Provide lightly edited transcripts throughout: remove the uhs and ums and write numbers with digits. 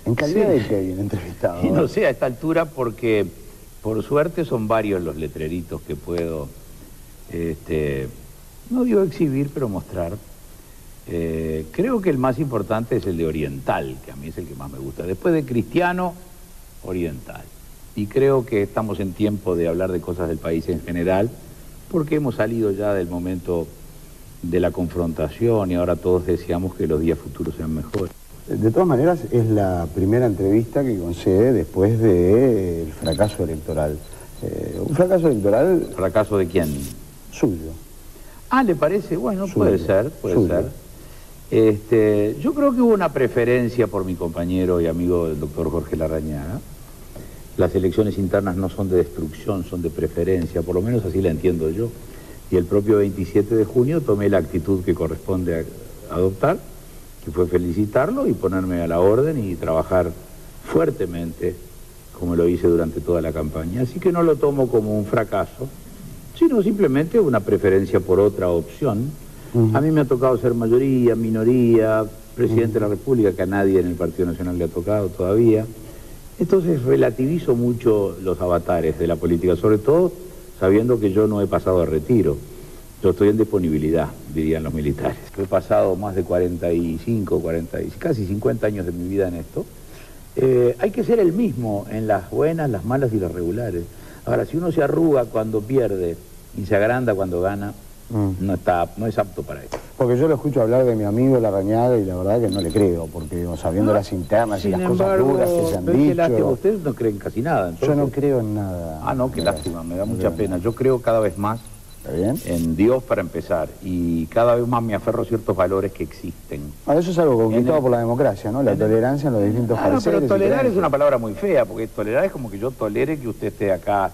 ¿En calidad de qué viene entrevistado? Y no sé a esta altura porque, por suerte, son varios los letreritos que puedo, no digo exhibir, pero mostrar. Creo que el más importante es el de Oriental, que a mí es el que más me gusta. Después de Cristiano, Oriental. Y creo que estamos en tiempo de hablar de cosas del país en general, porque hemos salido ya del momento de la confrontación y ahora todos deseamos que los días futuros sean mejores. De todas maneras, es la primera entrevista que concede después del fracaso electoral. ¿Un fracaso electoral? ¿Fracaso de quién? Suyo. Ah, ¿le parece? Bueno, Suyo. puede ser, puede ser. Yo creo que hubo una preferencia por mi compañero y amigo el doctor Jorge Larrañaga. Las elecciones internas no son de destrucción, son de preferencia, por lo menos así la entiendo yo. Y el propio 27 de junio tomé la actitud que corresponde adoptar, que fue felicitarlo y ponerme a la orden y trabajar fuertemente, como lo hice durante toda la campaña. Así que no lo tomo como un fracaso, sino simplemente una preferencia por otra opción. A mí me ha tocado ser mayoría, minoría, presidente de la República, que a nadie en el Partido Nacional le ha tocado todavía. Entonces relativizo mucho los avatares de la política, sobre todo sabiendo que yo no he pasado a retiro. Yo estoy en disponibilidad, dirían los militares. He pasado más de 45, casi 50 años de mi vida en esto. Hay que ser el mismo en las buenas, las malas y las regulares. Ahora, si uno se arruga cuando pierde y se agranda cuando gana, no es apto para eso. Porque yo lo escucho hablar de mi amigo Larrañaga y la verdad que no le creo, porque sabiendo las internas y las cosas duras que se han dicho... Qué lástima, ustedes no creen casi nada. Entonces... Yo no creo en nada. Ah, no, qué lástima, me da mucha pena. Yo creo cada vez más en Dios para empezar, y cada vez más me aferro a ciertos valores que existen. Ahora, eso es algo conquistado por la democracia, ¿no? La tolerancia en los distintos pareceres. Pero tolerar es una palabra muy fea, porque tolerar es como que yo tolere que usted esté acá,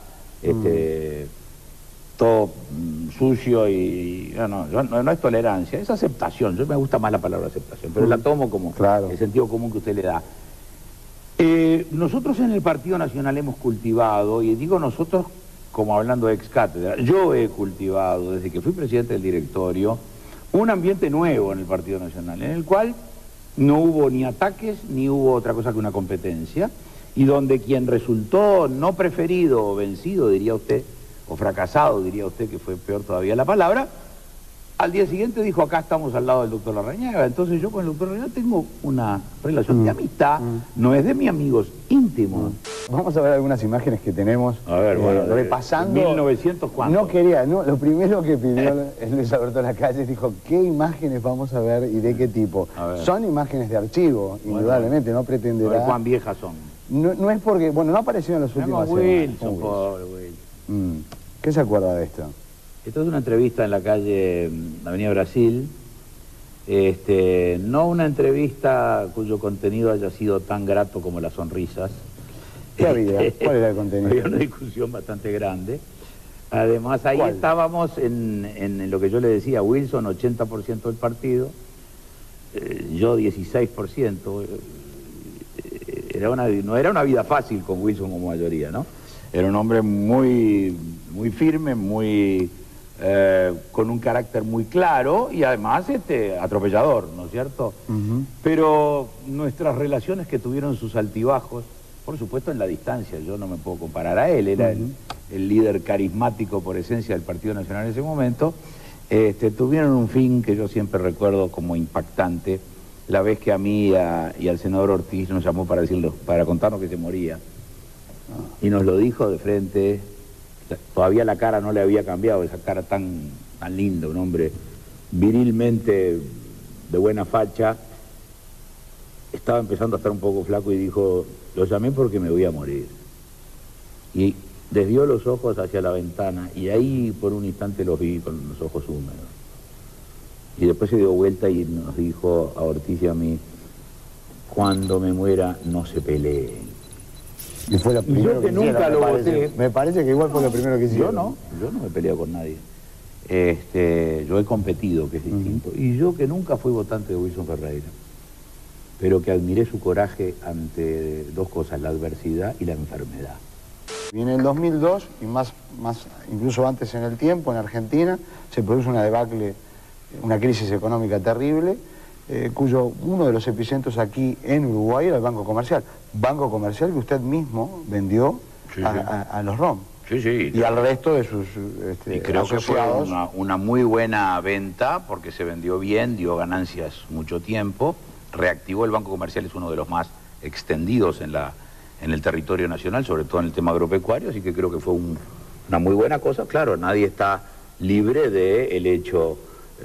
todo sucio y... No es tolerancia, es aceptación. Yo me gusta más la palabra aceptación, pero la tomo como el sentido común que usted le da. Nosotros en el Partido Nacional hemos cultivado, y digo nosotros como hablando ex cátedra, yo he cultivado desde que fui presidente del directorio un ambiente nuevo en el Partido Nacional, en el cual no hubo ni ataques ni hubo otra cosa que una competencia, y donde quien resultó no preferido o vencido, diría usted, o fracasado, diría usted, que fue peor todavía la palabra, al día siguiente dijo: acá estamos al lado del doctor Larrañaga. Entonces yo con el doctor Larrañaga tengo una relación de amistad, no es de mis amigos íntimos. Vamos a ver algunas imágenes que tenemos. A ver, bueno, repasando. 1900 ¿cuánto? Lo primero que pidió Luis Alberto Lacalle, dijo: ¿qué imágenes vamos a ver y de qué tipo? Son imágenes de archivo, indudablemente, no pretenderá... ¿Cuán viejas son? No es porque, bueno, no apareció en los últimos años. Wilson, pobre Wilson. ¿Qué se acuerda de esto? Esto es una entrevista en la calle Avenida Brasil, no una entrevista cuyo contenido haya sido tan grato como las sonrisas. ¿Qué había? ¿Cuál era el contenido? Había una discusión bastante grande. Además, ahí estábamos en lo que yo le decía, Wilson 80% del partido, yo 16%. No era una vida fácil con Wilson como mayoría, ¿no? Era un hombre muy firme, con un carácter muy claro y además atropellador, ¿no es cierto? Pero nuestras relaciones, que tuvieron sus altibajos, por supuesto en la distancia, yo no me puedo comparar a él, era el líder carismático por esencia del Partido Nacional en ese momento, tuvieron un fin que yo siempre recuerdo como impactante, la vez que a mí y al senador Ortiz nos llamó para contarnos que se moría, y nos lo dijo de frente. Todavía la cara no le había cambiado, esa cara tan linda, un hombre virilmente de buena facha. Estaba empezando a estar un poco flaco y dijo: lo llamé porque me voy a morir. Y desvió los ojos hacia la ventana y ahí por un instante los vi con los ojos húmedos. Y después se dio vuelta y nos dijo a Ortiz y a mí: cuando me muera no se peleen. Y fue lo primero que nunca lo voté. Me parece que igual fue lo primero que hicieron. Yo no me he peleado con nadie. Yo he competido, que es distinto. Y yo, que nunca fui votante de Wilson Ferreira, pero que admiré su coraje ante dos cosas: la adversidad y la enfermedad. Y en el 2002, y más incluso antes en el tiempo, en Argentina, se produce una debacle, una crisis económica terrible, cuyo uno de los epicentros aquí en Uruguay era el Banco Comercial. Banco Comercial que usted mismo vendió a los ROM. Sí. Y al resto de sus y creo asociados. Que fue una muy buena venta porque se vendió bien, dio ganancias mucho tiempo, reactivó el Banco Comercial, es uno de los más extendidos en el territorio nacional, sobre todo en el tema agropecuario, así que creo que fue una muy buena cosa. Claro, nadie está libre del hecho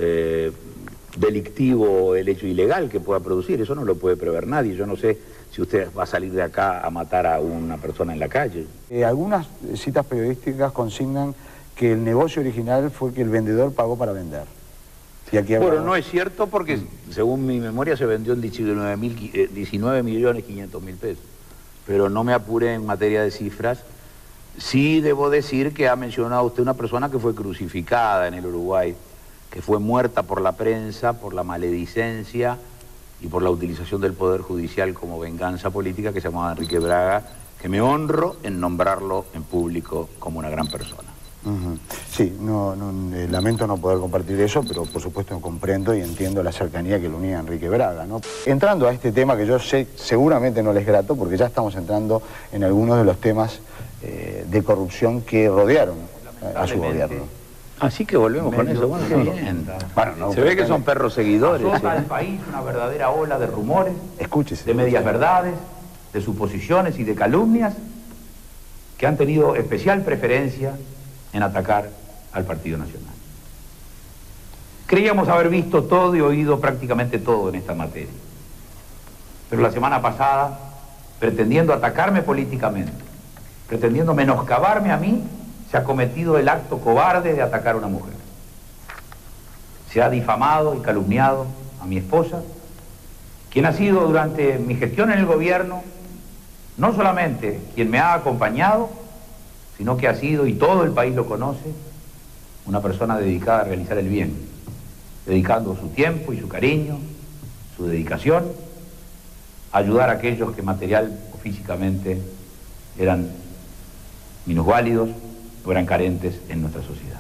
delictivo, el hecho ilegal que pueda producir, eso no lo puede prever nadie. Yo no sé si usted va a salir de acá a matar a una persona en la calle. Algunas citas periodísticas consignan que el negocio original fue que el vendedor pagó para vender. Y aquí bueno, no es cierto porque según mi memoria se vendió en 19.500.000 pesos. Pero no me apure en materia de cifras. Sí debo decir que ha mencionado usted una persona que fue crucificada en el Uruguay, que fue muerta por la prensa, por la maledicencia y por la utilización del Poder Judicial como venganza política, que se llamaba Enrique Braga, que me honro en nombrarlo en público como una gran persona. Sí, lamento no poder compartir eso, pero por supuesto comprendo y entiendo la cercanía que lo unía a Enrique Braga, ¿no? Entrando a este tema que yo sé seguramente no les es grato, porque ya estamos entrando en algunos de los temas de corrupción que rodearon a su gobierno. Así que volvemos con eso. Bueno, qué bien. Bueno, se ve que son perros seguidores. Azota al país una verdadera ola de rumores, escúchese, de medias verdades, de suposiciones y de calumnias que han tenido especial preferencia en atacar al Partido Nacional. Creíamos haber visto todo y oído prácticamente todo en esta materia. Pero la semana pasada, pretendiendo atacarme políticamente, pretendiendo menoscabarme a mí, se ha cometido el acto cobarde de atacar a una mujer. Se ha difamado y calumniado a mi esposa, quien ha sido durante mi gestión en el gobierno, no solamente quien me ha acompañado, sino que ha sido, y todo el país lo conoce, una persona dedicada a realizar el bien, dedicando su tiempo y su cariño, su dedicación, a ayudar a aquellos que material o físicamente eran minusválidos o eran carentes en nuestra sociedad.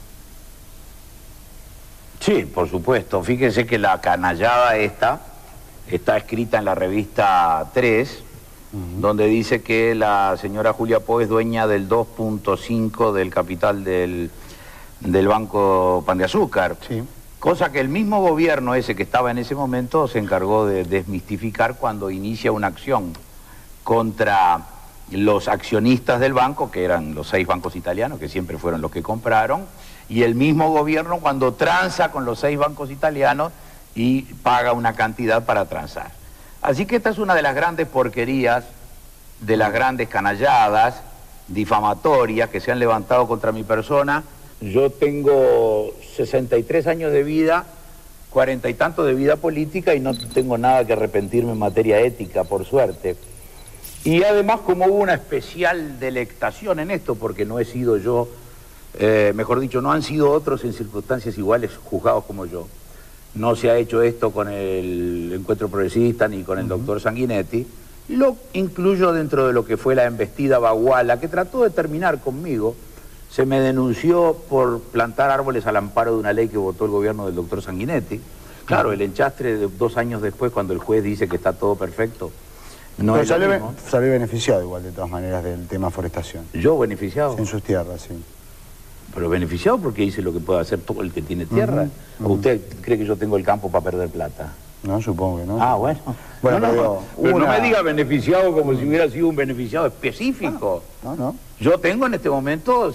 Sí, por supuesto. Fíjense que la canallada esta está escrita en la revista 3, donde dice que la señora Julia Pó es dueña del 2.5 del capital del Banco Pan de Azúcar. Sí. Cosa que el mismo gobierno ese que estaba en ese momento se encargó de desmistificar cuando inicia una acción contra los accionistas del banco, que eran los 6 bancos italianos, que siempre fueron los que compraron, y el mismo gobierno cuando transa con los 6 bancos italianos y paga una cantidad para transar. Así que esta es una de las grandes porquerías, de las grandes canalladas, difamatorias que se han levantado contra mi persona. Yo tengo 63 años de vida, 40 y tantos de vida política y no tengo nada que arrepentirme en materia ética, por suerte. Y además, como hubo una especial delectación en esto, porque no he sido yo, mejor dicho, no han sido otros en circunstancias iguales juzgados como yo. No se ha hecho esto con el Encuentro Progresista ni con el doctor Sanguinetti. Lo incluyo dentro de lo que fue la embestida baguala, que trató de terminar conmigo. Se me denunció por plantar árboles al amparo de una ley que votó el gobierno del doctor Sanguinetti. Claro, el enchastre de 2 años después, cuando el juez dice que está todo perfecto, no es lo mismo. Salió beneficiado igual, de todas maneras, del tema forestación. ¿Yo beneficiado? En sus tierras, sí. Pero beneficiado porque hice lo que puede hacer todo el que tiene tierra. ¿O usted cree que yo tengo el campo para perder plata? No, supongo que no. Ah, bueno. Bueno, pero no me diga beneficiado como si hubiera sido un beneficiado específico. No. Yo tengo en este momento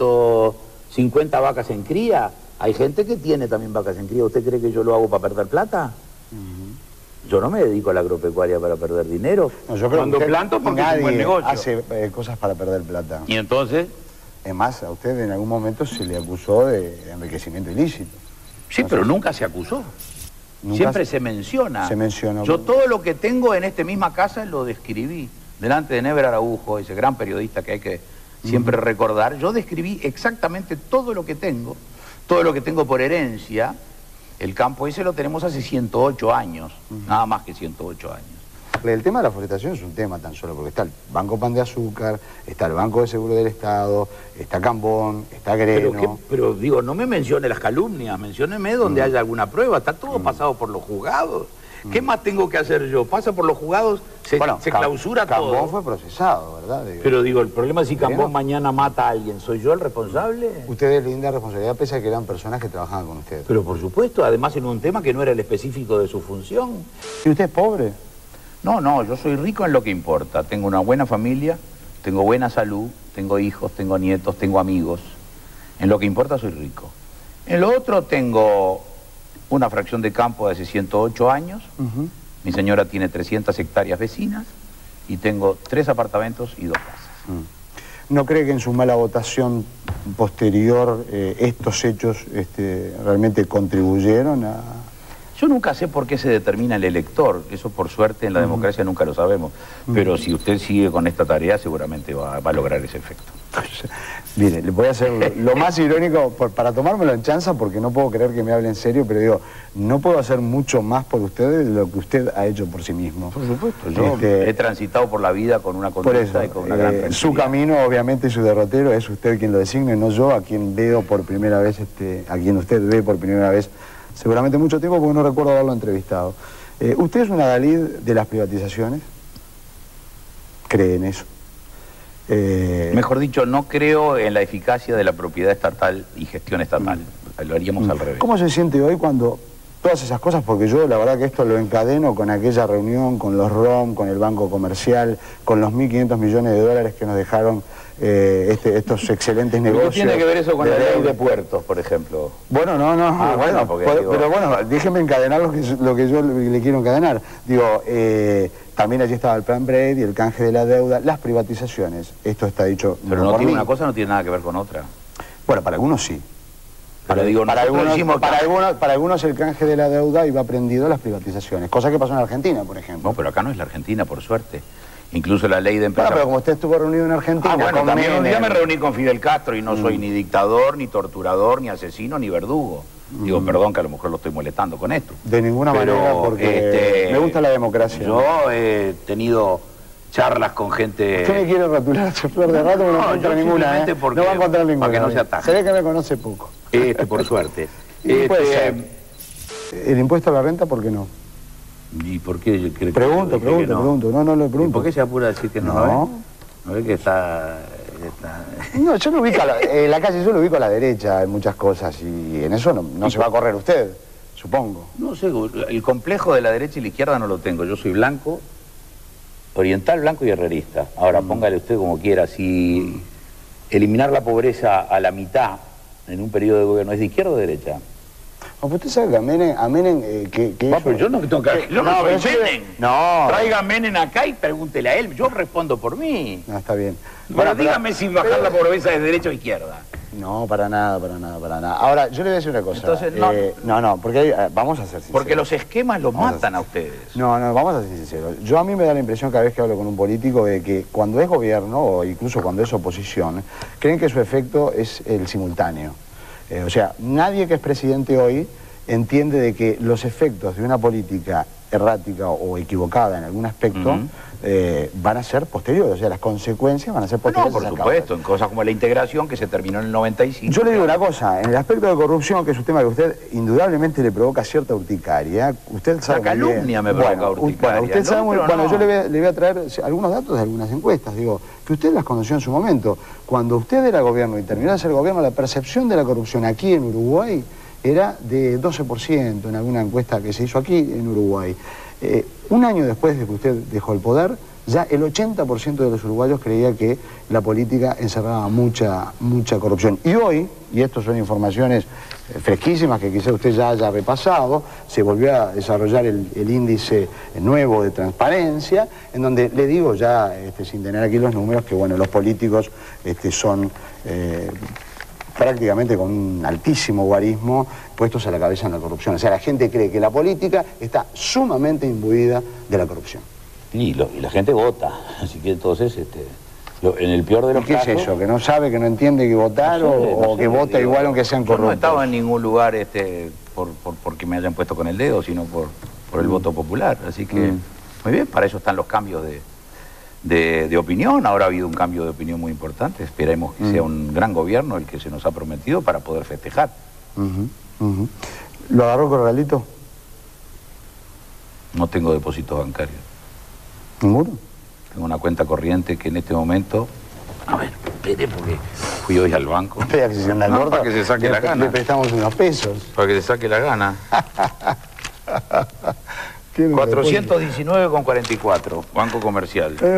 150 vacas en cría. Hay gente que tiene también vacas en cría. ¿Usted cree que yo lo hago para perder plata? Yo no me dedico a la agropecuaria para perder dinero. No, yo creo cuando que planto porque es un buen negocio. Hace cosas para perder plata. ¿Y entonces? Es más, a usted en algún momento se le acusó de enriquecimiento ilícito. Sí, pero nunca se acusó. Siempre se menciona. Se mencionó. Yo todo lo que tengo en esta misma casa lo describí delante de Never Araujo, ese gran periodista que hay que siempre recordar. Yo describí exactamente todo lo que tengo por herencia. El campo ese lo tenemos hace 108 años, nada más que 108 años. El tema de la forestación es un tema tan solo, porque está el Banco Pan de Azúcar, está el Banco de Seguro del Estado, está Cambón, está Greno... Pero digo, no me mencione las calumnias, mencióneme donde haya alguna prueba, está todo pasado por los juzgados. ¿Qué más tengo que hacer yo? Pasa por los juzgados, se clausura todo. Cambón fue procesado, ¿verdad? Pero digo, el problema es si Cambón mañana mata a alguien, ¿soy yo el responsable? Ustedes linda responsabilidad, pese a que eran personas que trabajaban con ustedes. Pero por supuesto, además en un tema que no era el específico de su función. ¿Y usted es pobre? No, yo soy rico en lo que importa. Tengo una buena familia, tengo buena salud, tengo hijos, tengo nietos, tengo amigos. En lo que importa soy rico. En lo otro tengo una fracción de campo de hace 108 años. Mi señora tiene 300 hectáreas vecinas y tengo 3 apartamentos y 2 casas. ¿No cree que en su mala votación posterior estos hechos realmente contribuyeron a...? Yo nunca sé por qué se determina el elector, eso por suerte en la democracia nunca lo sabemos, pero si usted sigue con esta tarea seguramente va a lograr ese efecto. Mire, le voy a hacer lo más irónico, para tomármelo en chanza, porque no puedo creer que me hable en serio, pero digo, no puedo hacer mucho más por ustedes de lo que usted ha hecho por sí mismo. Por supuesto, yo he transitado por la vida con una conducta y con una gran tranquilidad. Su camino, obviamente, y su derrotero es usted quien lo designe, no yo, a quien veo por primera vez, a quien usted ve por primera vez, seguramente mucho tiempo, porque no recuerdo haberlo entrevistado. ¿Usted es un adalid de las privatizaciones? ¿Cree en eso? Mejor dicho, no creo en la eficacia de la propiedad estatal y gestión estatal. Lo haríamos al revés. ¿Cómo se siente hoy cuando todas esas cosas, porque yo la verdad que esto lo encadeno con aquella reunión, con los ROM, con el Banco Comercial, con los 1.500 millones de dólares que nos dejaron estos excelentes negocios? ¿Qué tiene que ver eso con la ley de puertos, por ejemplo? Bueno, pero bueno, déjeme encadenar lo que yo le quiero encadenar. Digo, también allí estaba el plan Brady, el canje de la deuda, las privatizaciones. Esto está dicho. Pero no tiene una cosa, no tiene nada que ver con otra. Bueno, para algunos sí. Pero digo, para algunos el canje de la deuda iba prendido a las privatizaciones, cosa que pasó en Argentina, por ejemplo. No, pero acá no es la Argentina, por suerte. Incluso la ley de empresas... Pero como usted estuvo reunido en Argentina... bueno, también un día me reuní con Fidel Castro y no soy ni dictador, ni torturador, ni asesino, ni verdugo. Digo, perdón que a lo mejor lo estoy molestando con esto. De ninguna manera, porque me gusta la democracia. Yo he tenido charlas con gente... Usted me quiere ratular a Flor de Rato, no encuentra ninguna, ¿eh? No va a encontrar ninguna. Para que no se ataje. Se ve que me conoce poco. Por suerte. Puede ser. ¿El impuesto a la renta, por qué no? ¿Y por qué? Pregunto. No le pregunto. ¿Y por qué se apura a decir que no? No. ¿No ve que está...? No, yo lo ubico en la calle, yo lo ubico a la derecha en muchas cosas y en eso no se va a correr usted, supongo. No sé, el complejo de la derecha y la izquierda no lo tengo. Yo soy blanco, oriental, blanco y herrerista. Ahora, póngale usted como quiera, si eliminar la pobreza a la mitad en un periodo de gobierno es de izquierda o de derecha. No, pues usted sabe que a Menem, pero yo no tengo que... Yo no soy Menem. No. Traiga a Menem acá y pregúntele a él. Yo respondo por mí. No, está bien. Bueno, dígame si bajar la pobreza es derecha o izquierda. No, para nada. Ahora, yo le voy a decir una cosa. Entonces, no, porque vamos a ser sinceros. Porque los esquemas los matan a ustedes. No, vamos a ser sinceros. A mí me da la impresión cada vez que hablo con un político de que cuando es gobierno, o incluso cuando es oposición, creen que su efecto es el simultáneo. O sea, nadie que es presidente hoy entiende de que los efectos de una política errática o equivocada en algún aspecto van a ser posteriores, o sea, las consecuencias van a ser posteriores. No, por supuesto, en cosas como la integración que se terminó en el 95. Yo le digo una cosa, en el aspecto de corrupción, que es un tema que a usted indudablemente le provoca cierta urticaria, usted sabe la calumnia me provoca urticaria. Usted sabe yo le voy a traer algunos datos de algunas encuestas, digo, que usted las conoció en su momento. Cuando usted era gobierno y terminó de ser gobierno, la percepción de la corrupción aquí en Uruguay era de 12% en alguna encuesta que se hizo aquí en Uruguay. Un año después de que usted dejó el poder, ya el 80% de los uruguayos creía que la política encerraba mucha corrupción. Y hoy, y estas son informaciones fresquísimas que quizá usted ya haya repasado, se volvió a desarrollar el índice nuevo de transparencia, en donde le digo ya, sin tener aquí los números, que bueno, los políticos son... prácticamente con un altísimo guarismo puestos a la cabeza en la corrupción. O sea, la gente cree que la política está sumamente imbuida de la corrupción. Y la gente vota, así que entonces, en el peor de los casos... ¿Qué es eso? ¿Que no sabe, que no entiende que votar o que vota igual aunque sean corruptos? Yo no estaba en ningún lugar porque me hayan puesto con el dedo, sino por el voto popular, así que... Muy bien, para eso están los cambios de opinión. Ahora ha habido un cambio de opinión muy importante. Esperemos que sea un gran gobierno el que se nos ha prometido para poder festejar. ¿Lo agarró Corralito? No tengo depósitos bancarios. ¿Ninguno? Tengo una cuenta corriente que en este momento... A ver, espere, porque fui hoy al banco. Espera que se anda el gordo. Para que se saque la gana. Le prestamos unos pesos. Para que se saque la gana. 419,44, Banco Comercial. Y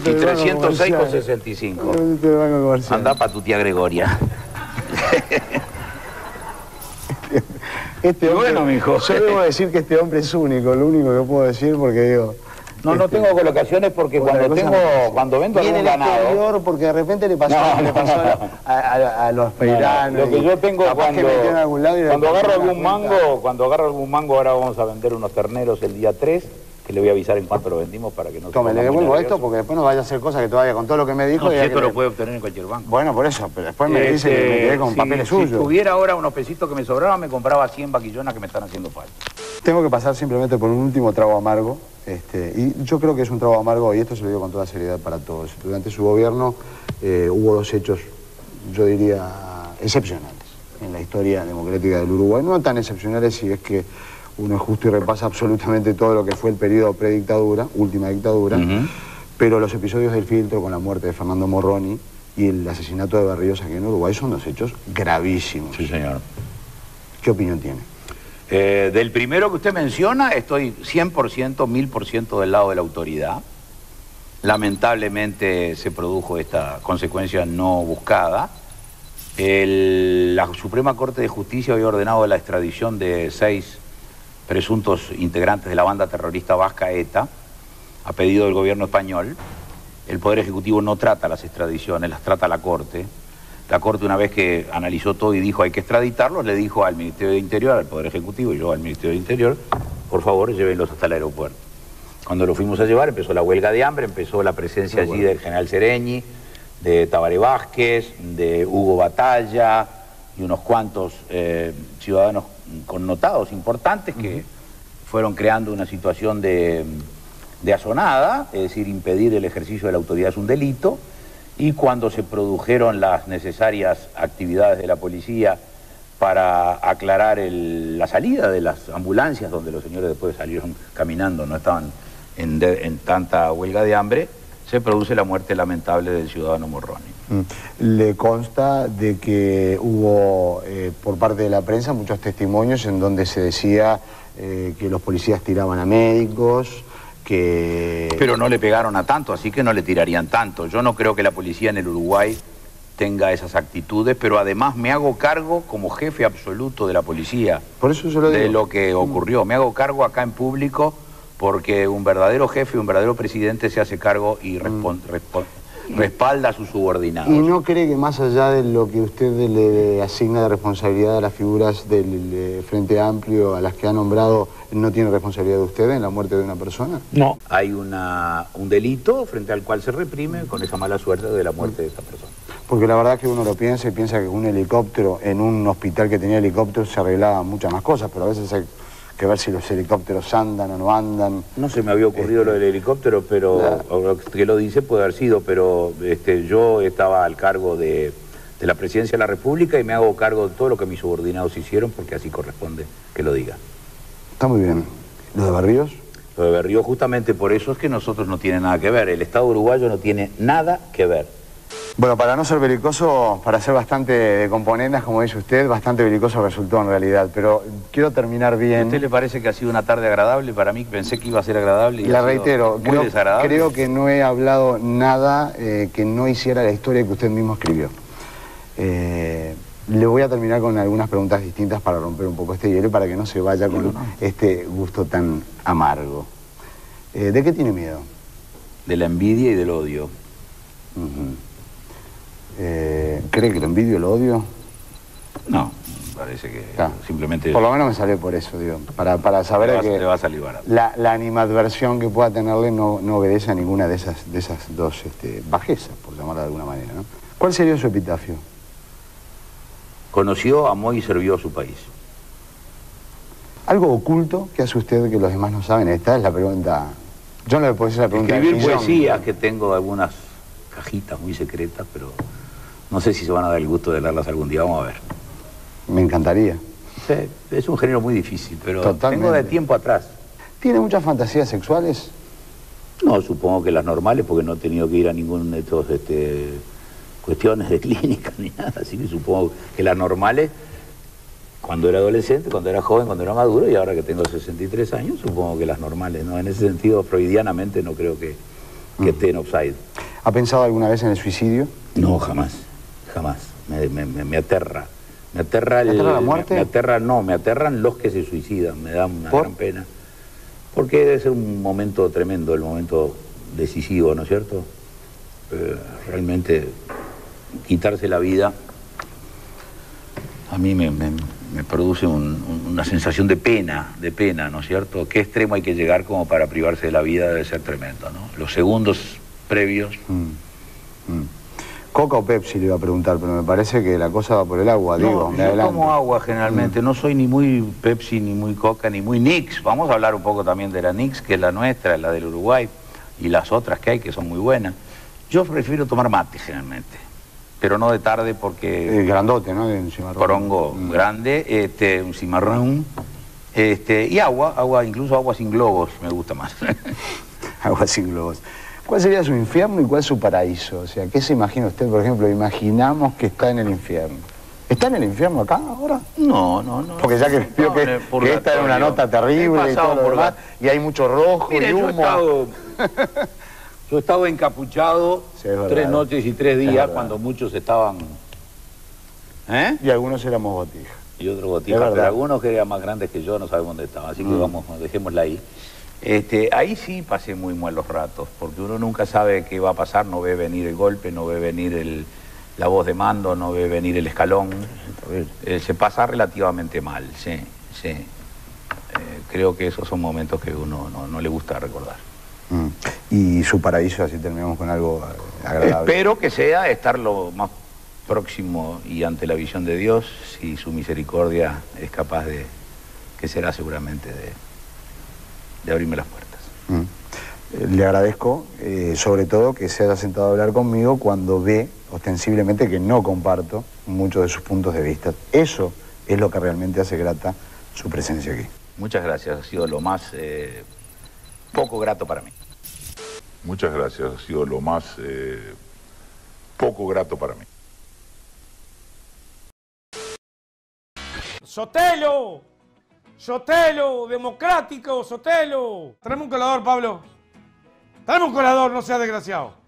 306,65. Andá pa' tu tía Gregoria. Hombre, bueno, mijo. Yo debo decir que este hombre es único, lo único que puedo decir, porque digo... No tengo colocaciones porque cuando vendo algún ganado... Porque de repente le pasó a los peiranos. Lo que yo tengo cuando agarro algún mango, ahora vamos a vender unos terneros el día 3, que le voy a avisar en cuánto lo vendimos para que no... Tome, le devuelvo esto porque después no vaya a hacer cosas que todavía con todo lo que me dijo... No, esto lo puede obtener en cualquier banco. Bueno, por eso, pero después me dice que me quedé con papeles suyos. Si tuviera ahora unos pesitos que me sobraban, me compraba 100 vaquillonas que me están haciendo falta. Tengo que pasar simplemente por un último trago amargo, y yo creo que es un trago amargo, y esto se lo digo con toda seriedad para todos. Durante su gobierno hubo dos hechos, yo diría, excepcionales en la historia democrática del Uruguay. No tan excepcionales si es que uno es justo y repasa absolutamente todo lo que fue el periodo predictadura, última dictadura, pero los episodios del filtro con la muerte de Fernando Morroni y el asesinato de Barrios aquí en Uruguay son dos hechos gravísimos. Sí, señor. ¿Qué opinión tiene? Del primero que usted menciona, estoy 100%, 1000% del lado de la autoridad. Lamentablemente se produjo esta consecuencia no buscada. La Suprema Corte de Justicia había ordenado la extradición de 6 presuntos integrantes de la banda terrorista vasca ETA, a pedido del gobierno español. El Poder Ejecutivo no trata las extradiciones, las trata la Corte. La Corte, una vez que analizó todo y dijo hay que extraditarlos, le dijo al Ministerio de Interior, al Poder Ejecutivo y yo al Ministerio de Interior, por favor, llévenlos hasta el aeropuerto. Cuando lo fuimos a llevar, empezó la huelga de hambre, empezó la presencia allí del general Sereñi, de Tabaré Vázquez, de Hugo Batalla y unos cuantos ciudadanos connotados, importantes, que fueron creando una situación de asonada, es decir, impedir el ejercicio de la autoridad es un delito. Y cuando se produjeron las necesarias actividades de la policía para aclarar la salida de las ambulancias, donde los señores después salieron caminando, no estaban en tanta huelga de hambre, se produce la muerte lamentable del ciudadano Morroni. ¿Le consta de que hubo por parte de la prensa muchos testimonios en donde se decía que los policías tiraban a médicos? Pero no le pegaron a tanto, así que no le tirarían tanto. Yo no creo que la policía en el Uruguay tenga esas actitudes, pero además me hago cargo como jefe absoluto de la policía. Por eso se lo digo. De lo que ocurrió. Me hago cargo acá en público porque un verdadero jefe, un verdadero presidente se hace cargo y respalda a sus subordinados. ¿Y no cree que más allá de lo que usted le asigna de responsabilidad a las figuras del Frente Amplio, a las que ha nombrado, no tiene responsabilidad de usted en la muerte de una persona? No. Hay un delito frente al cual se reprime con esa mala suerte de la muerte de esa persona. Porque la verdad que uno lo piensa y piensa que un helicóptero, en un hospital que tenía helicópteros, se arreglaban muchas más cosas, pero a veces hay que ver si los helicópteros andan o no andan. No se me había ocurrido lo del helicóptero, pero que lo dice puede haber sido, pero yo estaba al cargo de la Presidencia de la República y me hago cargo de todo lo que mis subordinados hicieron porque así corresponde que lo diga. Está muy bien. ¿Lo de Barrios? Lo de Barrios justamente por eso es que nosotros no tiene nada que ver. El Estado uruguayo no tiene nada que ver. Bueno, para no ser belicoso, para ser bastante de componendas, como dice usted, bastante belicoso resultó en realidad, pero quiero terminar bien. ¿A usted le parece que ha sido una tarde agradable? Para mí pensé que iba a ser agradable y la reitero, muy desagradable. Creo que no he hablado nada que no hiciera la historia que usted mismo escribió. Le voy a terminar con algunas preguntas distintas para romper un poco este hielo y para que no se vaya con este gusto tan amargo. ¿De qué tiene miedo? De la envidia y del odio. ¿Cree que lo envidio, lo odio? No, parece que simplemente... Por lo menos me salió por eso, digo, para saber que le va a salir barato. La animadversión que pueda tenerle no obedece a ninguna de esas dos bajezas, por llamarla de alguna manera, ¿no? ¿Cuál sería su epitafio? Conoció, amó y sirvió a su país. ¿Algo oculto que hace usted que los demás no saben? Esta es la pregunta Yo no le puedo hacer la pregunta. Escribir poesías, que tengo algunas cajitas muy secretas, pero no sé si se van a dar el gusto de leerlas algún día, vamos a ver. Me encantaría. Sí, es un género muy difícil, pero Totalmente. tengo de tiempo atrás. ¿Tiene muchas fantasías sexuales? No, supongo que las normales, porque no he tenido que ir a ninguna de estos cuestiones de clínica ni nada, así que supongo que las normales, cuando era adolescente, cuando era joven, cuando era maduro, y ahora que tengo 63 años, supongo que las normales, ¿no? En ese sentido, freudianamente, no creo que esté en offside. ¿Ha pensado alguna vez en el suicidio? No, jamás, jamás. Me aterra. ¿Me aterra la muerte? Me aterran los que se suicidan, me da una gran pena. Porque debe ser un momento tremendo, el momento decisivo, ¿no es cierto? Realmente quitarse la vida a mí me produce una sensación de pena, ¿no es cierto? ¿Qué extremo hay que llegar como para privarse de la vida? Debe ser tremendo, ¿no? Los segundos previos... ¿Coca o Pepsi? Le iba a preguntar, pero me parece que la cosa va por el agua, digo, me yo adelanto. tomo agua generalmente, no soy ni muy Pepsi, ni muy Coca, ni muy Nix. Vamos a hablar un poco también de la Nix, que es la nuestra, la del Uruguay, y las otras que hay, que son muy buenas. Yo prefiero tomar mate generalmente, pero no de tarde porque... grandote, ¿no? De un cimarrón. Porongo grande, un cimarrón, y agua, incluso agua sin globos, me gusta más. Agua sin globos. ¿Cuál sería su infierno y cuál su paraíso? O sea, ¿qué se imagina usted, por ejemplo? Imaginamos que está en el infierno. ¿Está en el infierno acá ahora? No. Porque ya que vio que esta era una nota terrible y todo lo demás, y hay mucho rojo. Mire, y humo. Yo he estado encapuchado Sí, es verdad. 3 noches y 3 días cuando muchos estaban... Y algunos éramos botijas. Y otros botijas, pero algunos que eran más grandes que yo no sabemos dónde estaban, así que vamos, dejémosla ahí. Ahí sí pasé muy malos ratos, porque uno nunca sabe qué va a pasar, no ve venir el golpe, no ve venir la voz de mando, no ve venir el escalón. Se pasa relativamente mal, sí. Creo que esos son momentos que uno no le gusta recordar. Y su paraíso, así terminamos con algo agradable. Espero que sea estar lo más próximo y ante la visión de Dios, si su misericordia es capaz de, que será seguramente de abrirme las puertas. Le agradezco, sobre todo, que se haya sentado a hablar conmigo cuando ve, ostensiblemente, que no comparto muchos de sus puntos de vista. Eso es lo que realmente hace grata su presencia aquí. Muchas gracias, ha sido lo más poco grato para mí. Muchas gracias, ha sido lo más poco grato para mí. ¡Sotelo! ¡Sotelo! ¡Democrático! ¡Sotelo! Tráeme un colador, Pablo. Tráeme un colador, no seas desgraciado.